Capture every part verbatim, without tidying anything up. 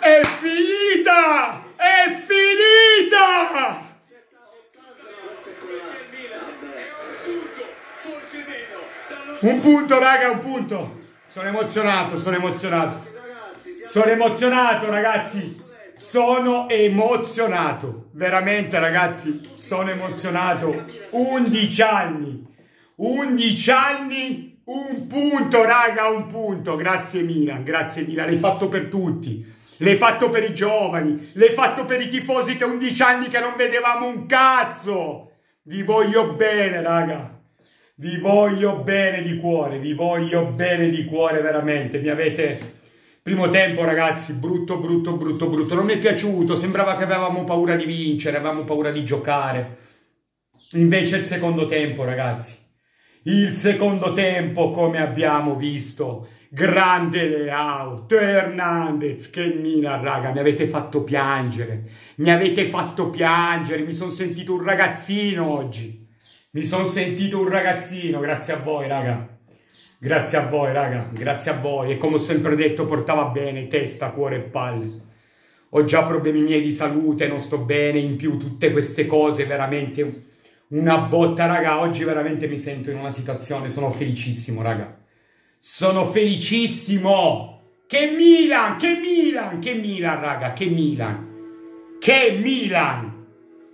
È finita! È finita! Un punto, raga, un punto. Sono emozionato, sono emozionato. Sono emozionato, ragazzi. Sono emozionato. Veramente, ragazzi, sono emozionato. undici anni. undici anni, un punto, raga, un punto. Grazie Milan, grazie Milan. L'hai fatto per tutti. L'hai fatto per i giovani. L'hai fatto per i tifosi che undici anni che non vedevamo un cazzo. Vi voglio bene, raga. Vi voglio bene di cuore, vi voglio bene di cuore, veramente. Mi avete... Primo tempo, ragazzi, brutto, brutto, brutto, brutto. Non mi è piaciuto, sembrava che avevamo paura di vincere, avevamo paura di giocare. Invece il secondo tempo, ragazzi. Il secondo tempo, come abbiamo visto, grande Leao, Teo Hernandez, che Milan, raga, mi avete fatto piangere. Mi avete fatto piangere, mi sono sentito un ragazzino oggi. Mi sono sentito un ragazzino, grazie a voi, raga. Grazie a voi, raga, grazie a voi. E come ho sempre detto, portava bene testa, cuore e palle. Ho già problemi miei di salute, non sto bene, in più tutte queste cose, veramente una botta, raga. Oggi veramente mi sento in una situazione, sono felicissimo, raga. Sono felicissimo. Che Milan, che Milan, che Milan, raga, che Milan. Che Milan.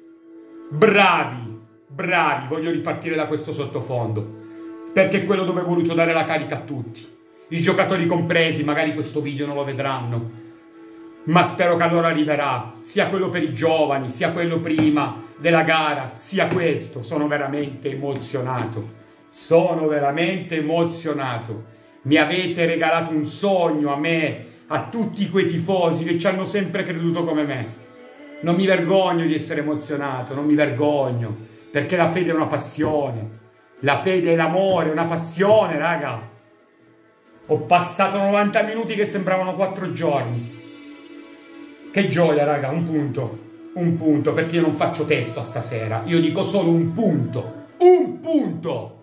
Bravi. Bravi, voglio ripartire da questo sottofondo, perché è quello dove ho voluto dare la carica a tutti, i giocatori compresi. Magari questo video non lo vedranno, ma spero che allora arriverà, sia quello per i giovani, sia quello prima della gara, sia questo. Sono veramente emozionato, sono veramente emozionato. Mi avete regalato un sogno a me, a tutti quei tifosi che ci hanno sempre creduto come me. Non mi vergogno di essere emozionato, non mi vergogno. Perché la fede è una passione. La fede è l'amore, è una passione, raga. Ho passato novanta minuti che sembravano quattro giorni. Che gioia, raga, un punto. Un punto, perché io non faccio testo stasera. Io dico solo un punto. Un punto.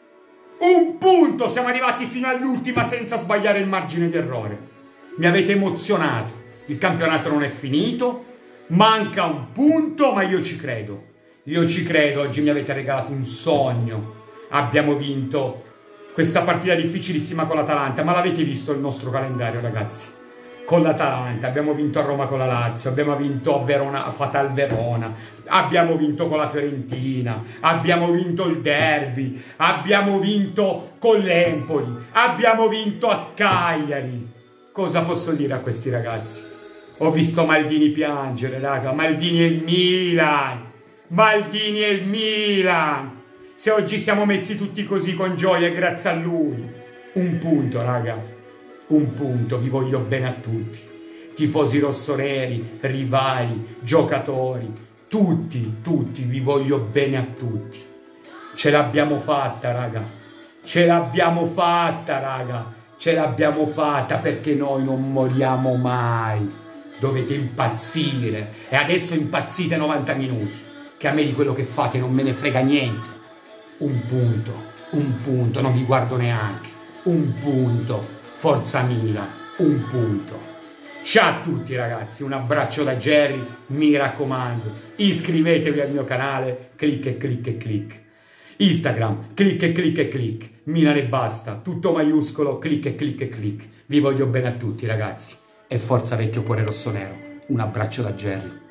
Un punto. Siamo arrivati fino all'ultima senza sbagliare il margine di errore. Mi avete emozionato. Il campionato non è finito. Manca un punto, ma io ci credo. Io ci credo, oggi mi avete regalato un sogno. Abbiamo vinto questa partita difficilissima con l'Atalanta, ma l'avete visto il nostro calendario, ragazzi? Con l'Atalanta, abbiamo vinto a Roma con la Lazio, abbiamo vinto a Verona, a Fatal Verona, abbiamo vinto con la Fiorentina, abbiamo vinto il derby, abbiamo vinto con l'Empoli, abbiamo vinto a Cagliari. Cosa posso dire a questi ragazzi? Ho visto Maldini piangere, raga, Maldini e il Milan. Maldini e il Milan. Se oggi siamo messi tutti così con gioia, è grazie a lui. Un punto, raga. Un punto. Vi voglio bene a tutti. Tifosi rossoneri, rivali, giocatori. Tutti, tutti. Vi voglio bene a tutti. Ce l'abbiamo fatta, raga. Ce l'abbiamo fatta, raga. Ce l'abbiamo fatta, perché noi non moriamo mai. Dovete impazzire. E adesso impazzite novanta minuti. Che a me di quello che fate non me ne frega niente. Un punto, un punto, non vi guardo neanche. Un punto, forza Milan, un punto. Ciao a tutti, ragazzi, un abbraccio da Jerry, mi raccomando. Iscrivetevi al mio canale, clic e clic e clic. Instagram, clic e clic e clic. Milan e basta, tutto maiuscolo, clic e clic e clic. Vi voglio bene a tutti, ragazzi. E forza vecchio cuore rossonero. Un abbraccio da Jerry.